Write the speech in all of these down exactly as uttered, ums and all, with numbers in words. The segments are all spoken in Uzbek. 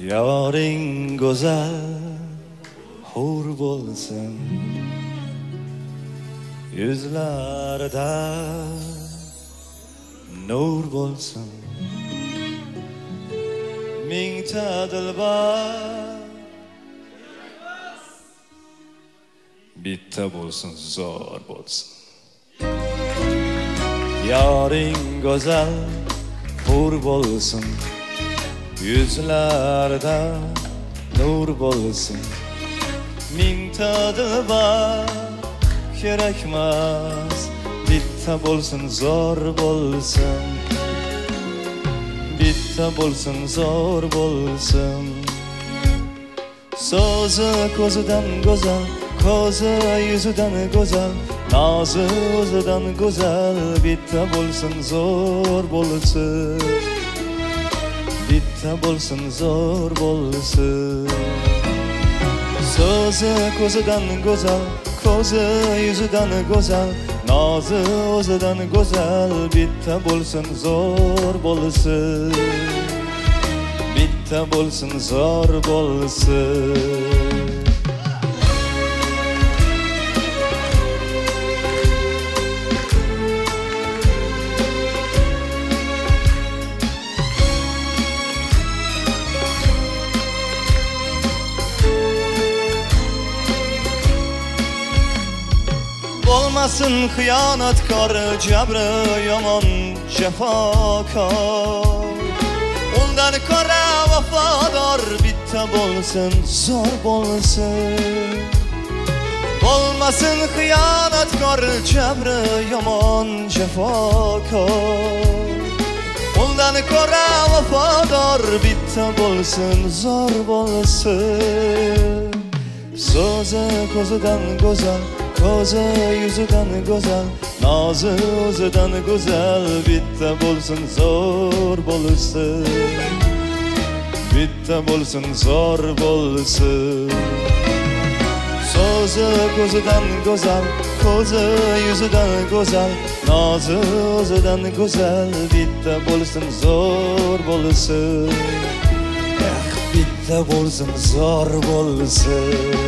Yoring go'zal hur bo'lsin, yuzlarida nur bo'lsin. Mingta dilbar bitta bo'lsin, zor bo'lsin. Yoring go'zal hur bo'lsin, yuzlarda nur bo'lsin. Mingta dilbar kerakmas, bitta bo'lsin, zor bo'lsin. Bitta bo'lsin, zor bo'lsin. So'zi ko'zidan go'zal, ko'zi yuzidan go'zal, nozi o'zidan go'zal. Bitta bo'lsin, zo'r bo'lsin. Bitta bo'lsin, zo'r bo'lsin. So'zi ko'zidan go'zal, ko'zi yuzidan go'zal, nozi o'zidan go'zal. Bitta bo'lsin, zo'r bo'lsin. Bitta bo'lsin, zo'r bo'lsin. Olmasın xiyanatkor, jabri yomon, jafokor. Undan ko'ra vafodor, bitta bo'lsin, zo'r bo'lsin. Olmasın xiyanatkor, jabri yomon, jafokor. Undan ko'ra vafodor, bitta bo'lsin, zo'r bo'lsin. So'zi ko'zidan go'zal, ko'zi yuzidan go'zal, nozi o'zidan go'zal. Bitta bo'lsin, zo'r bo'lsin. Bitta bo'lsin, zo'r bo'lsin. So'zi ko'zidan go'zal, ko'zi yuzidan go'zal, nozi o'zidan go'zal. Bitta bo'lsin, zo'r bo'lsin. Eh, bitta bo'lsin, zo'r bo'lsin.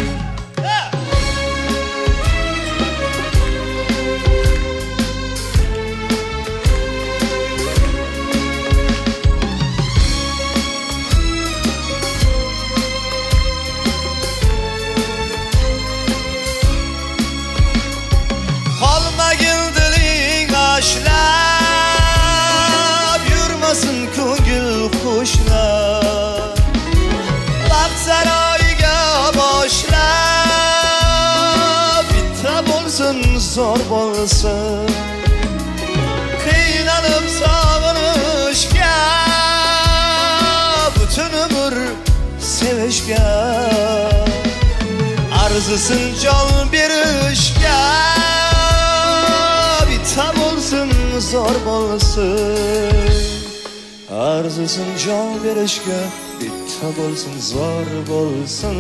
Başlab yurmasin ko'ngil qo'shlab, baxt saroyiga boshlab. Bitta bo'lsin, zo'r bo'lsin. Qiynalib sog'inishga, butun umr sevishga, arzisin jon berishga. Bitta bo'lsin, zo'r bo'lsin. Arzisin jon berishga, bitta bo'lsin, zo'r bo'lsin.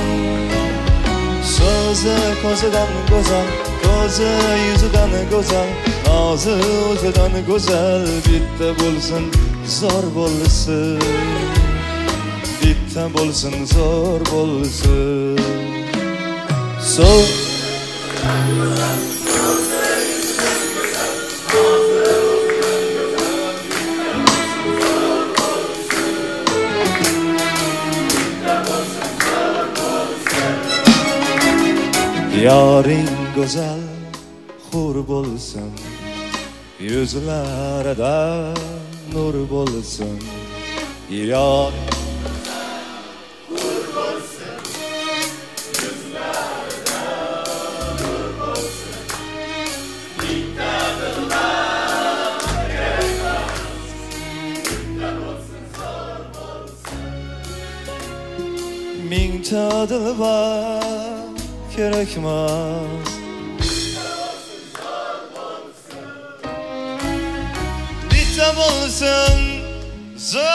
So'zi ko'zidan go'zal, ko'zi yuzidan go'zal, nozi o'zidan go'zal. Bitta bo'lsin, zo'r bo'lsin. Bitta bo'lsin, zo'r bo'lsin. So Yoring go'zal hur bo'lsin, yuzlarida nur bo'lsin. Yoring hur bo'lsin, yuzlarida nur bo'lsin. Bitta dilbar kerakmas, bitta bo'lsin, zo'r bo'lsin. Mingta dilbar kerakmas, bitta bo'lsin, zo'r